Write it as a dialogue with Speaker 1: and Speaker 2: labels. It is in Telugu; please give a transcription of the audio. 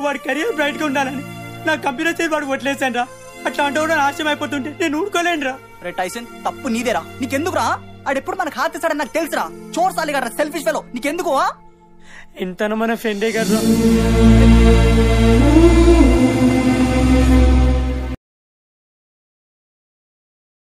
Speaker 1: వాడి కెరియర్ బ్రైట్ గా ఉండాలని నా కంప్యూటర్ చేసి వాడు కొట్టలేసాను రా. అట్లా అంటే కూడా నాశనం అయిపోతుంటే నేను ఊరుకోలేను రా.
Speaker 2: రే టైసన్, తప్పు నీదేరా. నీకెందుకురా? ఆడెప్పుడు మనకు హాత్ ఇస్తాడని నాకు తెలుసురా. చోర్ సాలి గారు, సెల్ఫిష్ ఫెలో. నీకెందుకు?
Speaker 1: ఎంత మన ఫ్రెండే కదా.